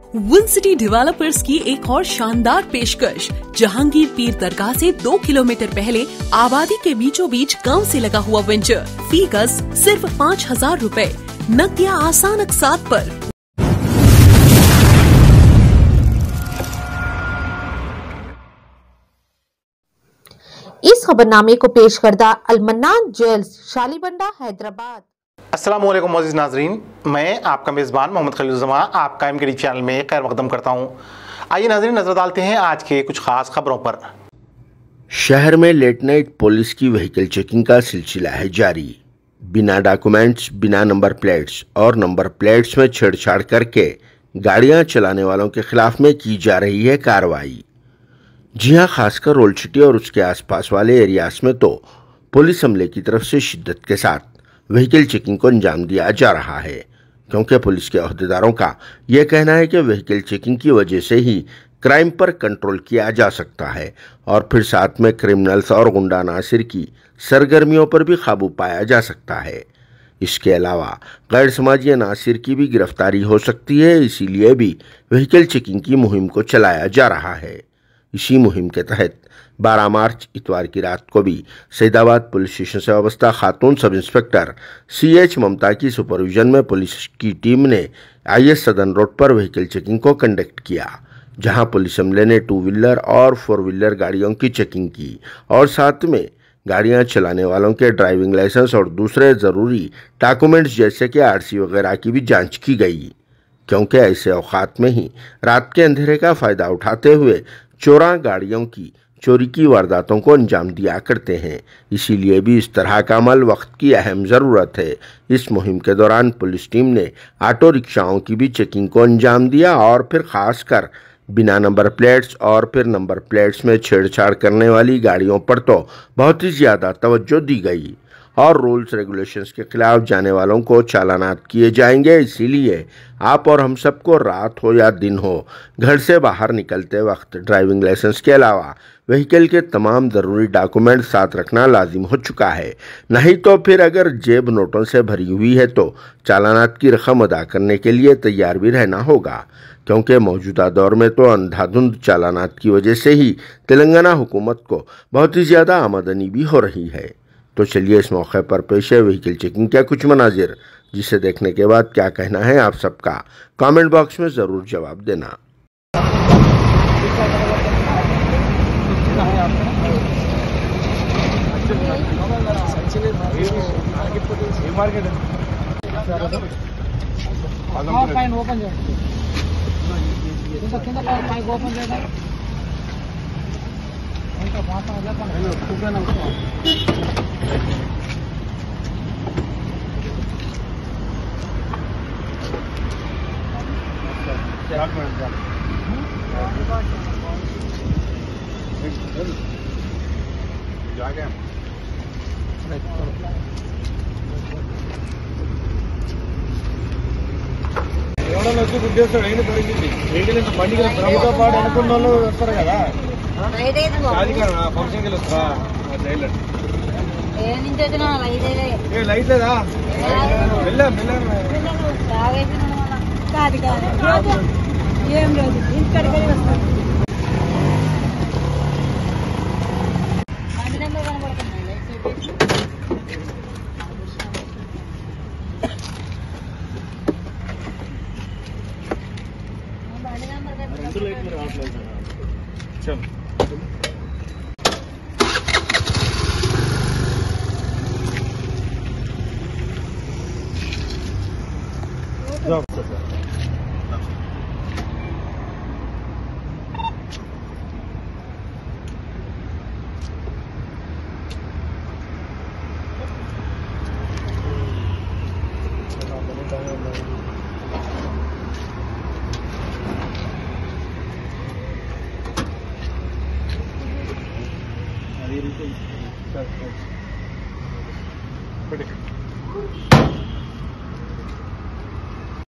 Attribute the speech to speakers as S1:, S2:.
S1: Win city developers की एक और शानदार पेशकश। जहांगीर पीर दरगाह से 2 किलोमीटर पहले आबादी के बीचों बीच गांव से लगा हुआ वेंचर। फी गज सिर्फ 5,000 रुपए, नकदिया आसान अक़सात पर।
S2: इस खबरनामे को पेश करदा अल-मन्नान ज्वेल्स, शालीबंडा, हैदराबाद।
S3: अस्सलाम वालेकुम मोअज़्ज़िज़ नाज़रीन, मैं आपका मेज़बान मोहम्मद खलीलुज़्ज़मा आपका एमकेडी चैनल में खैर मक़दम करता हूँ। आइए नाज़रीन, नज़र डालते हैं आज के कुछ ख़ास खबरों पर।
S4: शहर में लेट नाइट पुलिस की व्हीकल चेकिंग का सिलसिला है जारी। बिना डॉक्यूमेंट्स, बिना नंबर प्लेट्स और नंबर प्लेट्स में छेड़छाड़ करके गाड़ियां चलाने वालों के खिलाफ में की जा रही है कार्रवाई। जी हां, खासकर ओल्ड सिटी और उसके आसपास वाले एरियाज में तो पुलिस अमले की तरफ से शिद्दत के साथ व्हीकल चेकिंग को अंजाम दिया जा रहा है, क्योंकि पुलिस के अहदेदारों का यह कहना है कि व्हीकल चेकिंग की वजह से ही क्राइम पर कंट्रोल किया जा सकता है और फिर साथ में क्रिमिनल्स और गुंडा नासिर की सरगर्मियों पर भी काबू पाया जा सकता है। इसके अलावा गैर समाजी नासिर की भी गिरफ्तारी हो सकती है, इसीलिए भी व्हीकल चेकिंग की मुहिम को चलाया जा रहा है। इसी मुहिम के तहत 12 मार्च इतवार की रात को भी सैदाबाद पुलिस स्टेशन से वाबस्ता खातून सब इंस्पेक्टर CH ममता की सुपरविजन में पुलिस की टीम ने IS सदन रोड पर व्हीकल चेकिंग को कंडक्ट किया, जहां पुलिस अमले ने 2 व्हीलर और 4 व्हीलर गाड़ियों की चेकिंग की और साथ में गाड़ियां चलाने वालों के ड्राइविंग लाइसेंस और दूसरे ज़रूरी डॉक्यूमेंट्स जैसे कि RC वगैरह की भी जांच की गई, क्योंकि ऐसे औकात में ही रात के अंधेरे का फ़ायदा उठाते हुए चोरा गाड़ियों की चोरी की वारदातों को अंजाम दिया करते हैं। इसीलिए भी इस तरह का अमल वक्त की अहम ज़रूरत है। इस मुहिम के दौरान पुलिस टीम ने ऑटो रिक्शाओं की भी चेकिंग को अंजाम दिया और फिर खासकर बिना नंबर प्लेट्स और फिर नंबर प्लेट्स में छेड़छाड़ करने वाली गाड़ियों पर तो बहुत ही ज़्यादा तवज्जो दी गई और रूल्स रेगुलेशंस के खिलाफ जाने वालों को चालानात किए जाएंगे। इसीलिए आप और हम सबको रात हो या दिन हो, घर से बाहर निकलते वक्त ड्राइविंग लाइसेंस के अलावा व्हीकल के तमाम ज़रूरी डॉक्यूमेंट साथ रखना लाजिम हो चुका है। नहीं तो फिर अगर जेब नोटों से भरी हुई है तो चालानात की रकम अदा करने के लिए तैयार भी रहना होगा, क्योंकि मौजूदा दौर में तो अंधाधुंध चालानात की वजह से ही तेलंगाना हुकूमत को बहुत ही ज़्यादा आमदनी भी हो रही है। तो चलिए इस मौके पर पेश है व्हीकल चेकिंग क्या कुछ मनाजिर, जिसे देखने के बाद क्या कहना है आप सबका कमेंट बॉक्स में ज़रूर जवाब देना।
S5: ఎవడో వచ్చి గుద్దేస్తాడు, అయిన పరిస్థితి వెహికల్ బండికి ప్రభుత్వ పాటు అనుకున్న వాళ్ళు వస్తారు కదా, ఫంక్షన్కి వెళ్ళొస్తారా లైట్ లేదా వెళ్ళాం ఏం లేదు ఇంటికి వస్తాం. Ready?